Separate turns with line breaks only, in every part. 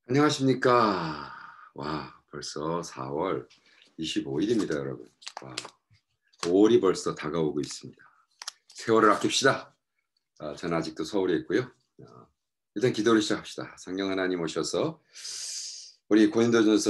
안녕하십니까. 와, 벌써 4월 25일입니다, 여러분. 와, 5월이 벌써 다가오고 있습니다. 세월을 아낍시다. 저는 아직도 서울에 있고요. 일단 기도를 시작합시다. 성령 하나님 오셔서 우리 고린도전서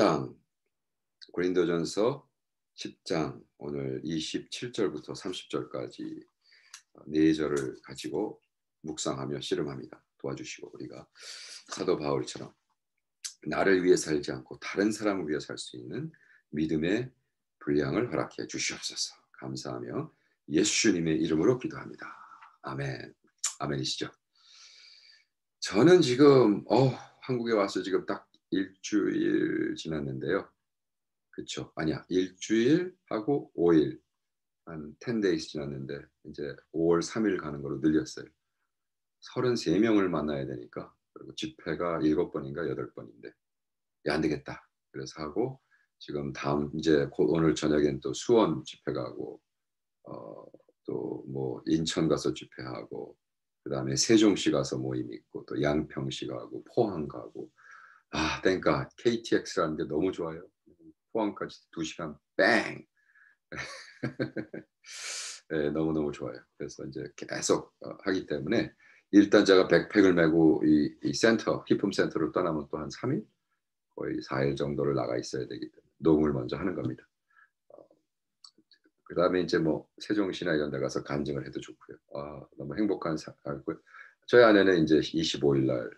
10장 오늘 27절부터 30절까지 네 절을 가지고 묵상하며 씨름합니다. 도와주시고 우리가 사도 바울처럼 나를 위해 살지 않고 다른 사람을 위해 살 수 있는 믿음의 분량을 허락해 주시옵소서. 감사하며 예수님의 이름으로 기도합니다. 아멘. 아멘이시죠? 저는 지금 한국에 와서 지금 딱 일주일 지났는데요. 그쵸? 아니야. 일주일하고 5일 한 10days 지났는데 이제 5월 3일 가는 걸로 늘렸어요. 33명을 만나야 되니까. 그리고 집회가 7번인가 8번인데 안 되겠다. 그래서 하고 지금 다음 이제 오늘 저녁엔 또 수원 집회 가고 또 뭐 인천 가서 집회하고 그다음에 세종시 가서 모임 있고 또 양평시 가고 포항 가고 그러니까 KTX라는 게 너무 좋아요. 포항까지 2시간 뺑. 네, 너무너무 좋아요. 그래서 이제 계속 하기 때문에 일단 제가 백팩을 메고 이 센터 히품 센터를 떠나면 또 한 3일 거의 4일 정도를 나가 있어야 되기 때문에 녹음을 먼저 하는 겁니다. 그다음에 이제 뭐 세종시나 이런 데 가서 간증을 해도 좋고요. 너무 행복한 삶이고요. 저희 아내는 이제 25일 날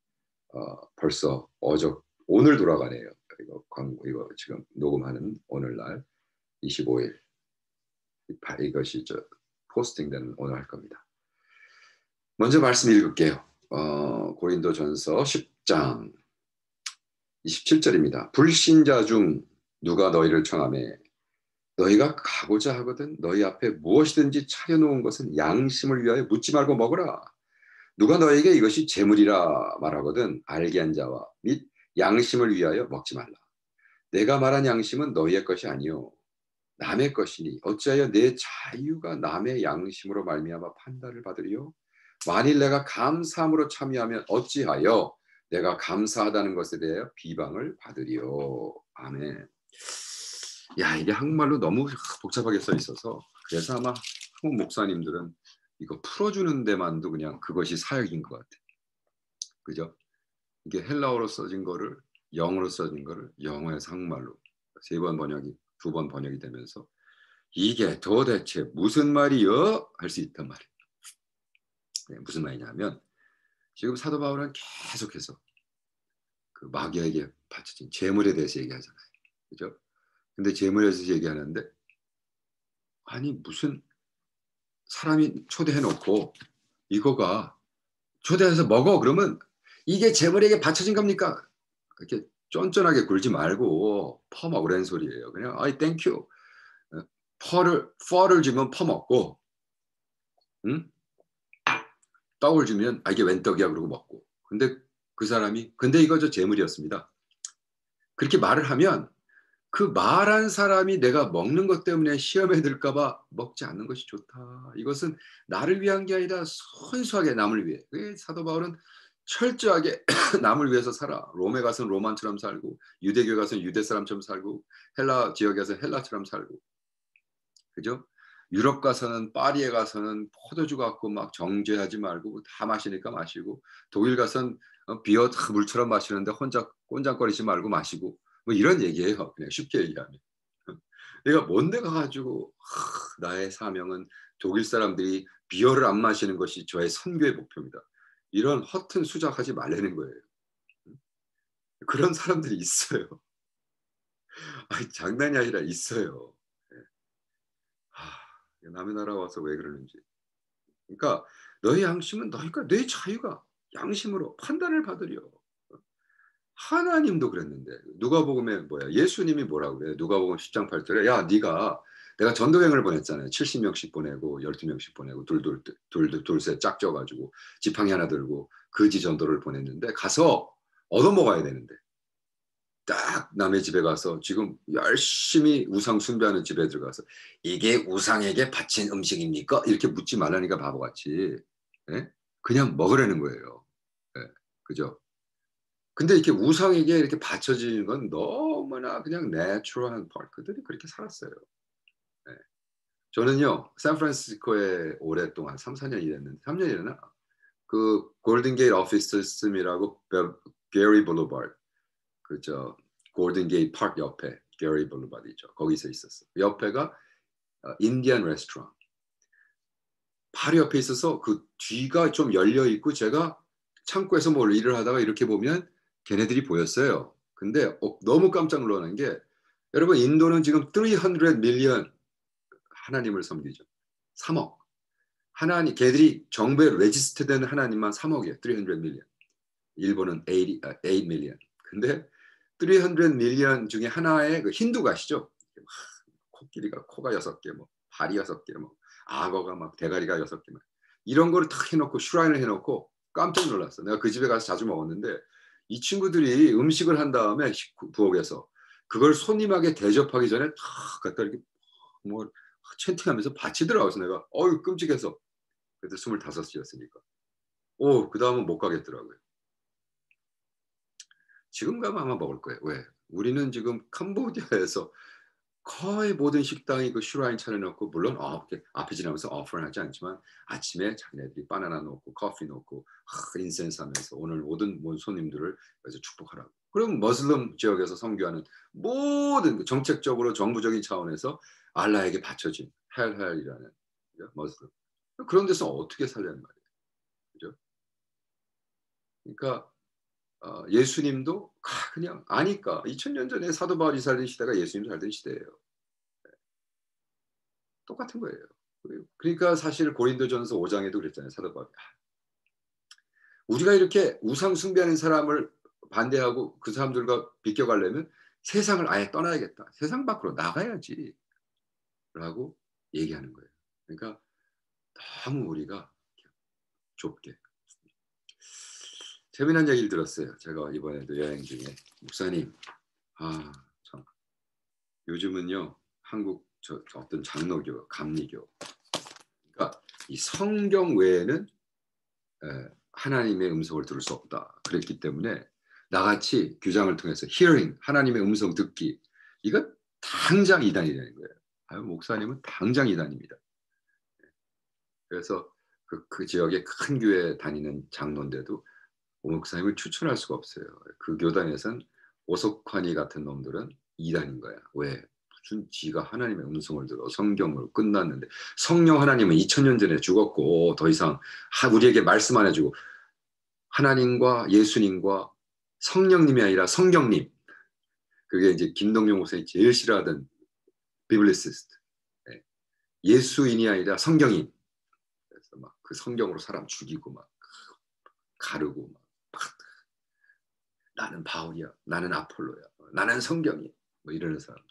벌써 오늘 돌아가네요. 이거 지금 녹음하는 오늘 날 25일 이것이 포스팅되는 오늘 할 겁니다. 먼저 말씀 읽을게요. 고린도전서 10장 27절입니다. 불신자 중 누가 너희를 청하매 너희가 가고자 하거든 너희 앞에 무엇이든지 차려놓은 것은 양심을 위하여 묻지 말고 먹으라. 누가 너희에게 이것이 재물이라 말하거든 알게 한 자와 및 양심을 위하여 먹지 말라. 내가 말한 양심은 너희의 것이 아니요 남의 것이니 어찌하여 내 자유가 남의 양심으로 말미암아 판단을 받으리요. 만일 내가 감사함으로 참여하면 어찌하여 내가 감사하다는 것에 대하여 비방을 받으리요. 아멘. 야, 이게 한국말로 너무 복잡하게 써 있어서 그래서 아마 한국 목사님들은 이거 풀어주는 데만도 그냥 그것이 사역인 것 같아. 그죠? 이게 헬라어로 써진 거를 영어로 써진 거를 영어에서 한국말로 3번 번역이 2번 번역이 되면서 이게 도대체 무슨 말이요? 할 수 있단 말이에요. 네, 무슨 말이냐면 지금 사도 바울은 계속해서 그 마귀에게 바쳐진 재물에 대해서 얘기하잖아요. 그죠? 근데 재물에 대해서 얘기하는데 아니 무슨 사람이 초대해 놓고 이거가 초대해서 먹어 그러면 이게 재물에게 바쳐진 겁니까? 그렇게 쫀쫀하게 굴지 말고 퍼먹으라는 소리예요. 그냥 아이 땡큐 퍼를 주면 퍼먹고 응? 떡을 주면 이게 웬 떡이야 그러고 먹고 근데 그 사람이 근데 이거 저 재물이었습니다. 그렇게 말을 하면 그 말한 사람이 내가 먹는 것 때문에 시험에 들까 봐 먹지 않는 것이 좋다. 이것은 나를 위한 게 아니라 순수하게 남을 위해. 사도 바울은 철저하게 남을 위해서 살아. 롬에 가서는 로만처럼 살고 유대교에 가서는 유대 사람처럼 살고 헬라 지역에 서 헬라처럼 살고 그죠? 유럽 가서는 파리에 가서는 포도주 갖고 막 정죄하지 말고 다 마시니까 마시고 독일 가서는 비어 물처럼 마시는데 혼자 꼰장거리지 말고 마시고 뭐 이런 얘기예요. 그냥 쉽게 얘기하면. 내가 뭔데 가가지고 나의 사명은 독일 사람들이 비어를 안 마시는 것이 저의 선교의 목표입니다. 이런 허튼 수작하지 말라는 거예요. 그런 사람들이 있어요. 장난이 아니라 있어요. 남의 나라 와서 왜 그러는지. 그러니까 너의 양심은 너희가 내 자유가 양심으로 판단을 받으려. 하나님도 그랬는데 누가복음에 뭐야? 예수님이 뭐라고 그래? 누가복음 10장 8절에 야 네가 내가 전도행을 보냈잖아요. 70명씩 보내고 12명씩 보내고 둘셋 짝져가지고 지팡이 하나 들고 거지 전도를 보냈는데 가서 얻어먹어야 되는데 딱 남의 집에 가서 지금 열심히 우상 숭배하는 집에 들어가서 이게 우상에게 바친 음식입니까? 이렇게 묻지 말라니까 바보같이. 예? 그냥 먹으라는 거예요. 예, 그죠? 근데 이렇게 우상에게 이렇게 바쳐지는 건 너무나 그냥 내추럴한 part. 그들이 그렇게 살았어요. 네. 저는요, 샌프란시스코에 오랫동안 3-4년 일했는데 3년 일했나? 그 골든 게이트 오피스 시스템이라고 게리 블루바드 그저 골든 게이트 파크 옆에 게리 블루바드 있죠. 거기서 있었어. 옆에가 인디안 레스토랑. 바로 옆에 있어서 그 뒤가 좀 열려 있고 제가 창고에서 뭘 일을 하다가 이렇게 보면 걔네들이 보였어요. 근데 너무 깜짝 놀라는 게 여러분 인도는 지금 300 밀리언 하나님을 섬기죠. 3억. 하나님 걔들이 정부에 레지스트된 하나님만 3억이에요. 300 밀리언. 일본은 8 밀리언. 근데 300 밀리언 중에 하나의 그 힌두가 아시죠? 코끼리가 코가 6개, 뭐 발이 6개, 뭐 악어가 막 대가리가 6개, 막 이런 거를 탁 해놓고 슈라인을 해놓고 깜짝 놀랐어. 내가 그 집에 가서 자주 먹었는데 이 친구들이 음식을 한 다음에 부엌에서 그걸 손님에게 대접하기 전에 탁 갖다 이렇게 뭐 채팅하면서 바치더라고요. 그래서 내가 어유 끔찍해서 그때 25이었으니까. 그 다음은 못 가겠더라고요. 지금 가면 아마 먹을 거예요. 왜? 우리는 지금 캄보디아에서 거의 모든 식당이 그 슈라인 차려놓고 물론 앞에 지나면서 오퍼는 하지 않지만 아침에 자기네들이 바나나 놓고 커피 놓고 인센스 하면서 오늘 모든 손님들을 그래서 축복하라고. 그럼 머슬럼 지역에서 선교하는 모든 정책적으로 정부적인 차원에서 알라에게 바쳐진 헬헬이라는 머슬럼. 그런 데서 어떻게 살려는 말이에요. 그죠? 그러니까 예수님도 그냥 아니까 2000년 전에 사도 바울이 살던 시대가 예수님 살던 시대예요. 똑같은 거예요. 그러니까 사실 고린도전서 5장에도 그랬잖아요. 사도 바울이. 우리가 이렇게 우상 숭배하는 사람을 반대하고 그 사람들과 비껴가려면 세상을 아예 떠나야겠다. 세상 밖으로 나가야지. 라고 얘기하는 거예요. 그러니까 너무 우리가 좁게. 재미난 얘기를 들었어요. 제가 이번에도 여행 중에 목사님 참 요즘은요 한국 어떤 장로교, 감리교 그러니까 이 성경 외에는 하나님의 음성을 들을 수 없다. 그랬기 때문에 나같이 규장을 통해서 hearing, 하나님의 음성 듣기 이거 당장 이단이라는 거예요. 목사님은 당장 이단입니다. 그래서 그 지역의 큰 교회 다니는 장로인데도 목사님을 추천할 수가 없어요. 그 교단에선 오석환이 같은 놈들은 이단인 거야. 왜? 무슨 지가 하나님의 음성을 들어 성경을 끝났는데 성령 하나님은 2000년 전에 죽었고 더 이상 우리에게 말씀 안 해주고 하나님과 예수님과 성령님이 아니라 성경님 그게 이제 김동영 목사님이 제일 싫어하던 비블리시스트 예수인이 아니라 성경인 그래서 막 그 성경으로 사람 죽이고 막 가르고 막 나는 바울이야 나는 아폴로야 나는 성경이야 뭐 이러는 사람들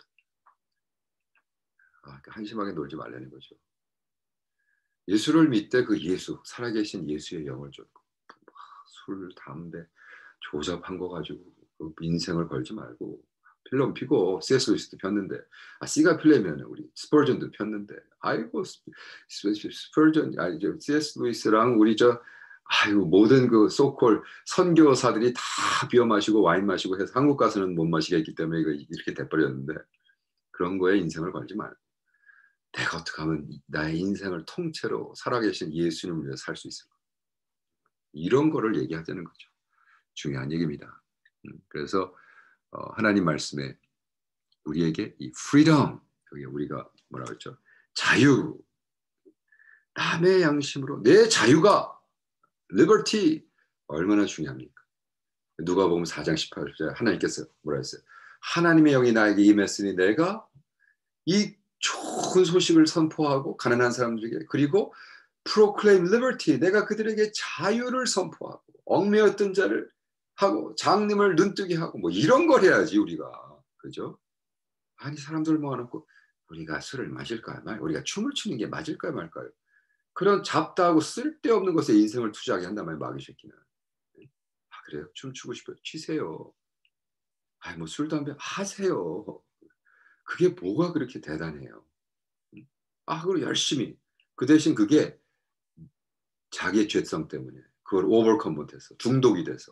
한심하게 놀지 말라는 거죠. 예수를 믿되 그 예수 살아계신 예수의 영을 쫓고 술 담배 조잡한 거 가지고 그 인생을 걸지 말고 필름 피고 C.S. 루이스도 폈는데 C가 필려면 우리 스퍼전도 폈는데 아이고 스퍼전 C.S. 루이스랑 우리 모든 그 소콜 선교사들이 다 비어 마시고 와인 마시고 해서 한국 가서는 못 마시겠기 때문에 이거 이렇게 돼버렸는데 그런 거에 인생을 걸지 말고 내가 어떻게 하면 나의 인생을 통째로 살아계신 예수님을 위해 살 수 있을까 이런 거를 얘기하자는 거죠. 중요한 얘기입니다. 그래서 하나님 말씀에 우리에게 이 freedom 여기 우리가 뭐라고 했죠? 자유 남의 양심으로 내 자유가 liberty 얼마나 중요합니까? 누가복음 4장 18절 하나님께서 뭐라 했어요? 하나님의 영이 나에게 임했으니 내가 이 좋은 소식을 선포하고 가난한 사람들에게 그리고 proclaim liberty 내가 그들에게 자유를 선포하고 얽매였던 자를 하고 장님을 눈뜨게 하고 뭐 이런 걸 해야지 우리가 그죠? 아니 사람들 모아놓고 우리가 술을 마실까요? 우리가 춤을 추는 게 맞을까요 말까요? 그런 잡다하고 쓸데없는 것에 인생을 투자하게 한단 말이에요 마귀 새끼는. 그래요? 춤추고 싶어요? 취세요. 뭐 술 담배 하세요. 그게 뭐가 그렇게 대단해요? 그걸 열심히 그 대신 그게 자기의 죄성 때문에 그걸 오버컴 못해서 중독이 돼서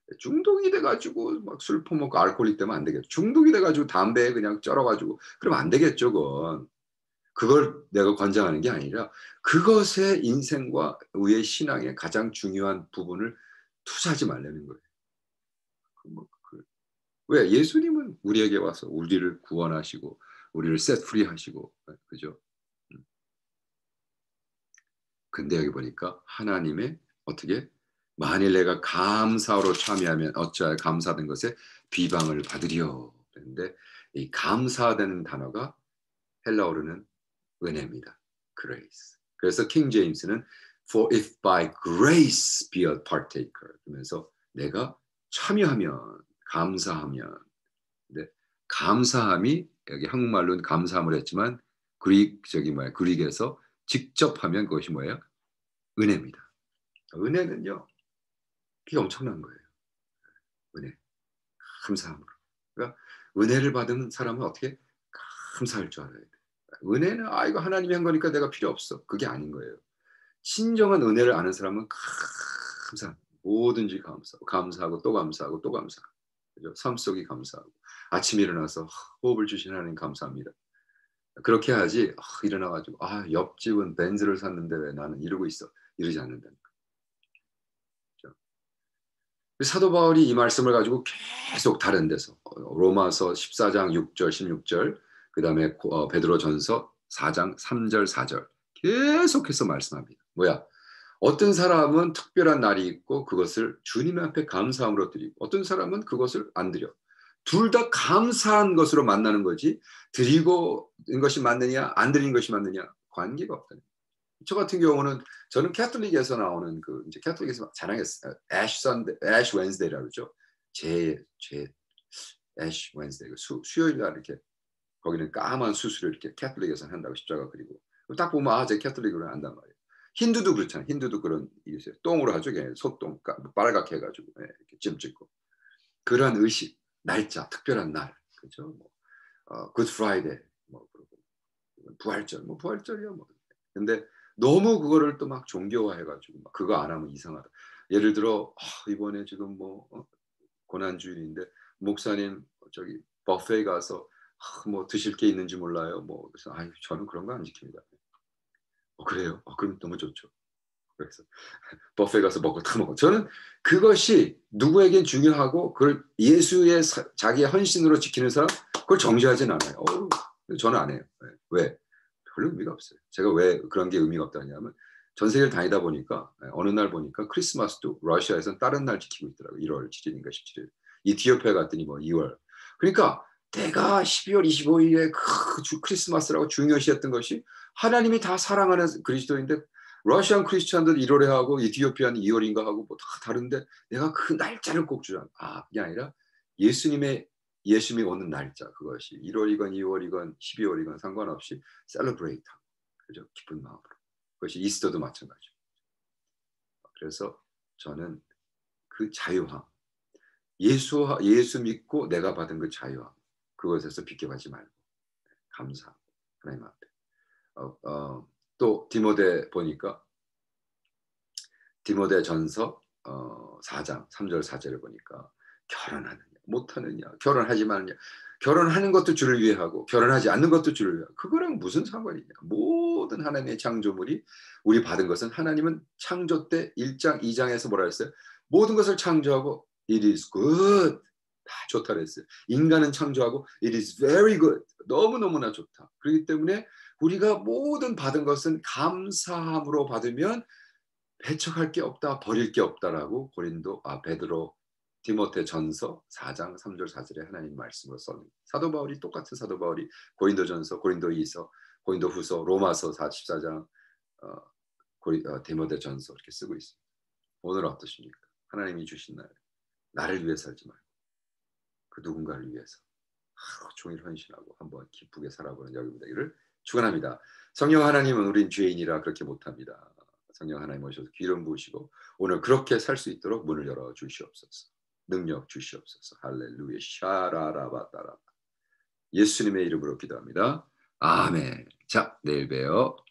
중독이 돼가지고 막 술 퍼먹고 알코올릭 되면 안 되겠죠. 중독이 돼가지고 담배에 그냥 쩔어가지고 그러면 안 되겠죠. 그걸 내가 권장하는 게 아니라 그것에 인생과 우리의 신앙의 가장 중요한 부분을 투자하지 말라는 거예요. 뭐, 왜? 예수님은 우리에게 와서 우리를 구원하시고 우리를 셋 프리 하시고 그죠? 근데 여기 보니까 하나님의 어떻게 만일 내가 감사로 참여하면 어찌하여 감사된 것에 비방을 받으리요. 그런데 이 감사되는 단어가 헬라어로는 은혜입니다. grace. 그래서 킹 제임스는 for if by grace be a partaker 그러면서 내가 참여하면 감사하면 근데 감사함이 여기 한국말로는 감사함을 했지만 그릭에서 직접 하면 그것이 뭐예요? 은혜입니다. 은혜는요, 그게 엄청난 거예요. 은혜, 감사함으로. 그러니까 은혜를 받은 사람은 어떻게 감사할 줄 알아야 돼. 은혜는 이거 하나님이 한 거니까 내가 필요 없어. 그게 아닌 거예요. 진정한 은혜를 아는 사람은 감사, 뭐든지 감사하고 또 감사하고 또 감사. 그죠? 삶 속이 감사하고 아침에 일어나서 호흡을 주신 하나님 감사합니다. 그렇게 해야지 일어나가지고 옆집은 벤츠를 샀는데 왜 나는 이러고 있어 이러지 않는다는 거죠. 사도 바울이 이 말씀을 가지고 계속 다른 데서 로마서 14장 6절 16절 그 다음에 베드로전서 4장 3절 4절 계속해서 말씀합니다. 뭐야? 어떤 사람은 특별한 날이 있고 그것을 주님 앞에 감사함으로 드리고 어떤 사람은 그것을 안 드려. 둘 다 감사한 것으로 만나는 거지 드리고 인 것이 맞느냐 안 드린 것이 맞느냐 관계가 없다. 저 같은 경우는 저는 캐톨릭에서 나오는 이제 캐톨릭에서 자랑했어요. 애쉬 웬스데이라고 그러죠. 제 애쉬 웬스데이 수요일 날 이렇게 거기는 까만 수술을 이렇게 캐톨릭에서 한다고 십자가 그리고 딱 보면 제 캐톨릭으로 안단 말이에요. 힌두도 그렇잖아요. 힌두도 그런 일이 있어요. 똥으로 하죠. 소똥 빨갛게 해가지고 이렇게 찜 찍고 그런 의식 날짜 특별한 날 그죠. 굿 프라이데이 부활절 부활절이야 뭐. 근데 너무 그거를 또 막 종교화해가지고 막 그거 안 하면 이상하다. 예를 들어 이번에 지금 고난주일인데 목사님 저기 버페에 가서 뭐 드실 게 있는지 몰라요. 그래서 저는 그런 거 안 지킵니다. 그래요? 그럼 너무 좋죠. 그래서 버페 가서 먹고 다 먹어. 저는 그것이 누구에겐 중요하고 그걸 예수의 자기의 헌신으로 지키는 사람 그걸 정죄하진 않아요. 저는 안 해요. 왜? 별로 의미가 없어요. 제가 왜 그런 게 의미가 없다냐면 전 세계를 다니다 보니까 어느 날 보니까 크리스마스도 러시아에서는 다른 날 지키고 있더라고요. 1월 7일인가 17일. 이티오피아 갔더니 2월. 그러니까 내가 12월 25일에 크리스마스라고 중요시했던 것이 하나님이 다 사랑하는 그리스도인데 러시안 크리스찬들 1월에 하고 이티오피아는 2월인가 하고 다 다른데 내가 그 날짜를 꼭 주잖아. 그게 아니라 예수님이 오는 날짜 그것이 1월이건 2월이건 12월이건 상관없이 셀러브레이트 그죠? 기쁜 마음으로. 그것이 이스터도 마찬가지고. 그래서 저는 그 자유함 예수 믿고 내가 받은 그 자유함 그것에서 비껴가지 말고 감사하고 하나님 앞에 또 디모데 보니까 디모데 전서 4장 3절 4절을 보니까 결혼하느냐 못하느냐 결혼하지 마느냐 결혼하는 것도 주를 위해 하고 결혼하지 않는 것도 주를 위해 하고 그거랑 무슨 상관이냐. 모든 하나님의 창조물이 우리 받은 것은 하나님은 창조 때 1장 2장에서 뭐라 했어요? 모든 것을 창조하고 it is good 다 좋다 그랬어요. 인간은 창조하고 it is very good 너무너무나 좋다. 그렇기 때문에 우리가 모든 받은 것은 감사함으로 받으면 배척할 게 없다 버릴 게 없다라고 베드로 디모데 전서 4장 3절 4절에 하나님 말씀으로 써는 사도 바울이 똑같은 사도 바울이 고린도전서 고린도이서 고린도후서 로마서 14장 디모데 전서 이렇게 쓰고 있습니다. 오늘 어떠십니까? 하나님이 주신 나를 위해 살지 말고 그 누군가를 위해서 하루 종일 헌신하고 한번 기쁘게 살아보는 여러분 되기를 축원합니다. 성령 하나님은 우린 죄인이라 그렇게 못합니다. 성령 하나님 오셔서 기름 부으시고 오늘 그렇게 살 수 있도록 문을 열어 주시옵소서. 능력 주시옵소서. 할렐루야. 샤라라바따라. 예수님의 이름으로 기도합니다. 아멘. 자, 내일 봬요.